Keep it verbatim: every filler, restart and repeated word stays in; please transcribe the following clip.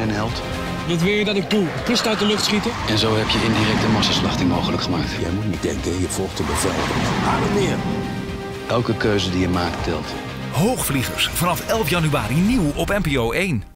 een held. Wat wil je dat ik doe? Kist uit de lucht schieten? En zo heb je indirecte massaslachting mogelijk gemaakt. Jij moet niet denken, je volgt de bevel. Adem neer. Elke keuze die je maakt telt. Hoogvliegers, vanaf elf januari nieuw op N P O één.